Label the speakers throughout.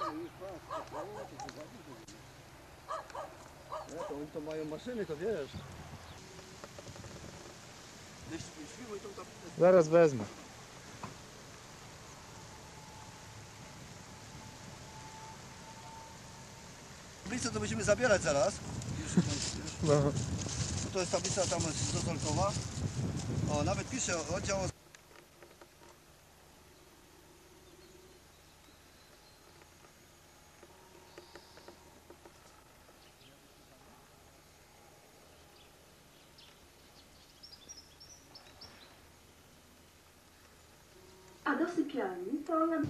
Speaker 1: Nie, to oni to mają maszyny, to wiesz.
Speaker 2: Zaraz wezmę.
Speaker 1: Tablicę to będziemy zabierać zaraz.
Speaker 2: No.
Speaker 1: To jest tablica tam zozolkowa. O, nawet pisze oddział.
Speaker 3: A do sypialni to ja...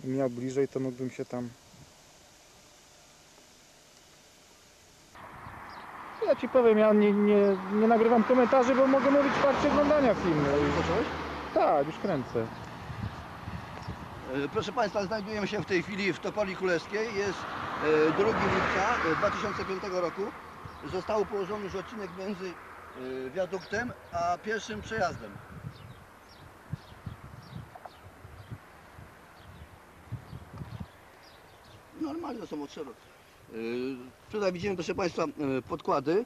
Speaker 2: miał bliżej, to mógłbym się tam... Ja ci powiem, ja nie nagrywam komentarzy, bo mogę mówić w trakcie oglądania filmu.
Speaker 1: Zacząłeś?
Speaker 2: Tak, już kręcę.
Speaker 1: Proszę Państwa, znajdujemy się w tej chwili w Topoli Królewskiej. Jest 2 lipca 2005 roku. Został położony już odcinek między wiaduktem a pierwszym przejazdem. Normalnie to są od szerok. Tutaj widzimy, proszę Państwa, podkłady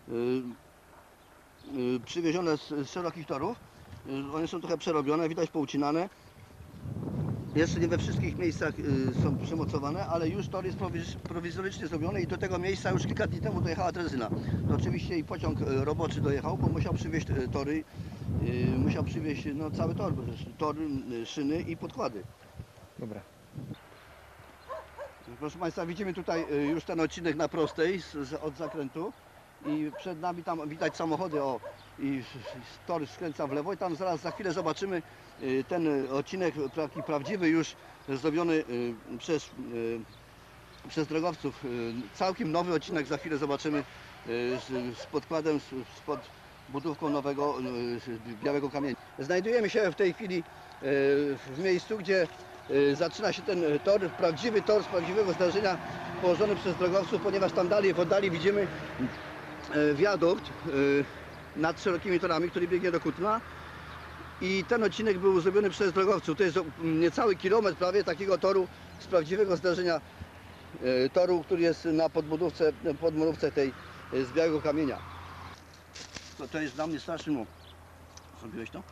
Speaker 1: przywiezione z szerokich torów. One są trochę przerobione, widać poucinane. Jeszcze nie we wszystkich miejscach są przymocowane, ale już tor jest prowizorycznie zrobiony i do tego miejsca już kilka dni temu dojechała drezyna. To oczywiście i pociąg roboczy dojechał, bo musiał przywieźć tory, musiał przywieźć no, cały tor, bo też tory, szyny i podkłady.
Speaker 2: Dobra.
Speaker 1: Proszę Państwa, widzimy tutaj już ten odcinek na prostej od zakrętu i przed nami tam widać samochody, o, i tor skręca w lewo i tam zaraz za chwilę zobaczymy ten odcinek taki prawdziwy już zrobiony przez drogowców. Całkiem nowy odcinek za chwilę zobaczymy z podkładem, pod budówką nowego białego kamienia. Znajdujemy się w tej chwili w miejscu, gdzie zaczyna się ten tor, prawdziwy tor z prawdziwego zdarzenia położony przez drogowców, ponieważ tam dalej w oddali widzimy wiadukt nad szerokimi torami, który biegnie do Kutna. I ten odcinek był zrobiony przez drogowców. To jest niecały kilometr prawie takiego toru z prawdziwego zdarzenia toru, który jest na podmurówce tej z białego kamienia. To jest dla mnie straszny mów. Zrobiłeś to?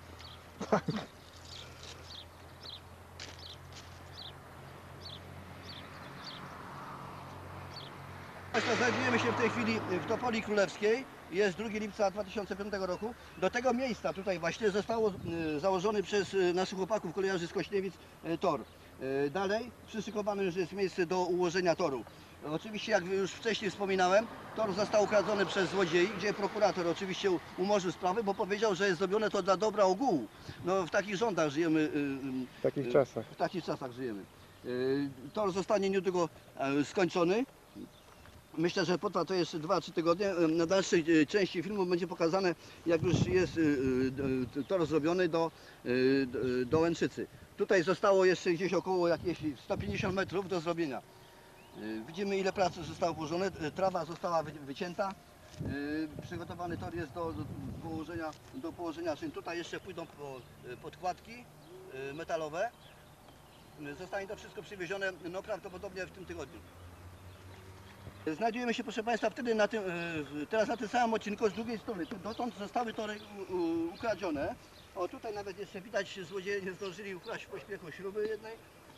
Speaker 1: Znajdujemy się w tej chwili w Topoli Królewskiej. Jest 2 lipca 2005 roku. Do tego miejsca tutaj właśnie zostało założony przez naszych chłopaków kolejarzy z Kośniewic tor. Dalej przyszykowane już jest miejsce do ułożenia toru. Oczywiście, jak już wcześniej wspominałem, tor został ukradziony przez złodziei, gdzie prokurator oczywiście umorzył sprawę, bo powiedział, że jest zrobione to dla dobra ogółu. No w takich rządach żyjemy.
Speaker 2: W takich czasach.
Speaker 1: W takich czasach żyjemy. Tor zostanie niedługo skończony. Myślę, że potrwa to jeszcze 2-3 tygodnie. Na dalszej części filmu będzie pokazane, jak już jest tor zrobiony do Łęczycy. Tutaj zostało jeszcze gdzieś około jakieś 150 metrów do zrobienia. Widzimy, ile pracy zostało położone. Trawa została wycięta. Przygotowany tor jest do położenia szyn. Tutaj jeszcze pójdą podkładki metalowe. Zostanie to wszystko przywiezione no, prawdopodobnie w tym tygodniu. Znajdujemy się, proszę Państwa, wtedy teraz na tym samym odcinku z drugiej strony. Dotąd zostały tory ukradzione. O, tutaj nawet jeszcze widać, złodzieje nie zdążyli ukraść w pośpiechu śruby jednej.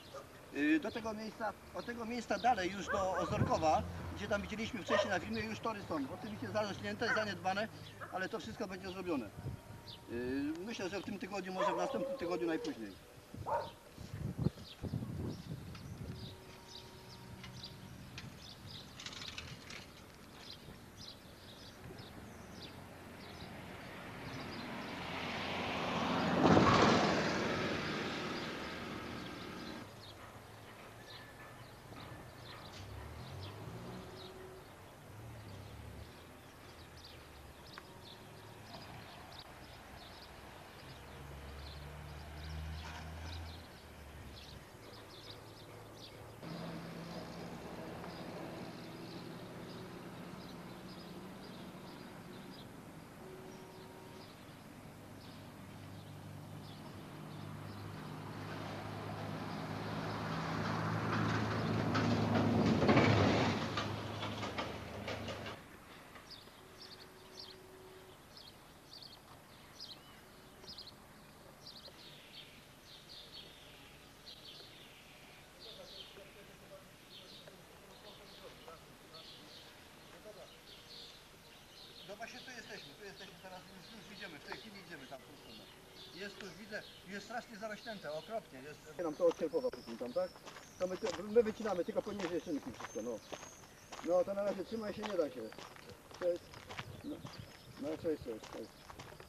Speaker 1: Od tego miejsca dalej już do Ozorkowa, gdzie tam widzieliśmy wcześniej na filmie, już tory są. Oczywiście zarośnięte, zaniedbane, ale to wszystko będzie zrobione. Myślę, że w tym tygodniu, może w następnym tygodniu najpóźniej. No właśnie tu jesteśmy teraz, już idziemy, w tej chwili idziemy tam w tą stronę. Jest tu, widzę, jest strasznie zarośnięte, okropnie. Nam to odcierpowa tam, tak? To my wycinamy, tylko poniżej szynki wszystko, no. No to na razie trzymaj się, nie da się. Cześć. No cześć.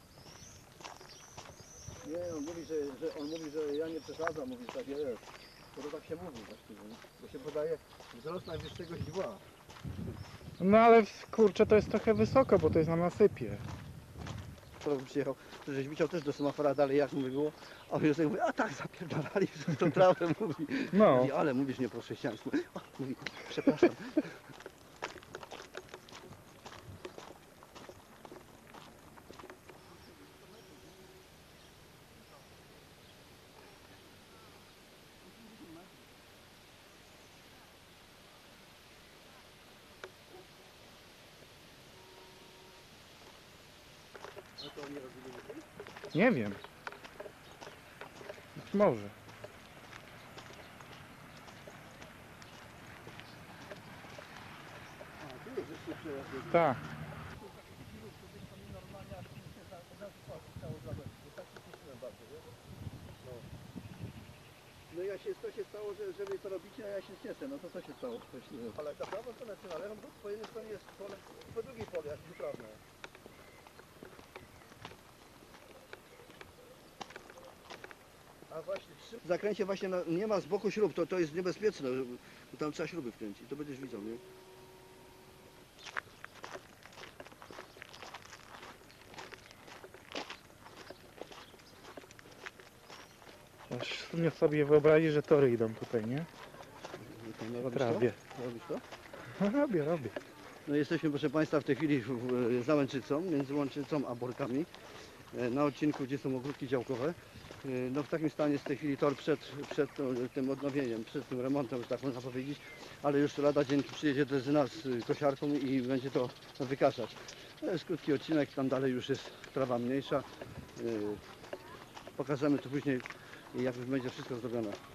Speaker 1: Nie, on mówi, że ja nie przesadzam, mówi, że tak jest. Bo to tak się mówi właściwie, nie? Bo się podaje wzrost najwyższego źdźbła.
Speaker 2: No ale kurczę, to jest trochę wysoko, bo to jest na nasypie.
Speaker 1: To przyjechał, rzeźbiczał też do semafora dalej, jak mu było, a Józef mówi, a tak zapierdalali przez tą trawę, mówi.
Speaker 2: No.
Speaker 1: Mówi, ale mówisz nie po chrześcijańsku. O, mówi, przepraszam.
Speaker 2: Nie wiem. Być może. Tak.
Speaker 1: No ja się, to się stało, że wy to robicie, a ja się cieszę, no to co się stało? Ale ta prawa strona czy na lewą, bo po jednej stronie jest pole, po drugiej pole, jak uprawne. A właśnie, w zakręcie właśnie nie ma z boku śrub, to jest niebezpieczne, bo tam trzeba śruby wkręcić, to będziesz widział, nie?
Speaker 2: Aż nie sobie wyobrazić, że tory idą tutaj, nie?
Speaker 1: Robisz
Speaker 2: Trawie.
Speaker 1: to? Robisz to?
Speaker 2: Robię.
Speaker 1: No jesteśmy, proszę Państwa, w tej chwili za Łęczycą, między Łęczycą a Borkami, na odcinku, gdzie są ogródki działkowe. No w takim stanie jest w tej chwili tor przed tym odnowieniem, przed tym remontem, że tak można powiedzieć, ale już lada dzień przyjedzie drezyna z kosiarką i będzie to wykaszać. To jest krótki odcinek, tam dalej już jest trawa mniejsza. Pokażemy tu później, jak już będzie wszystko zrobione.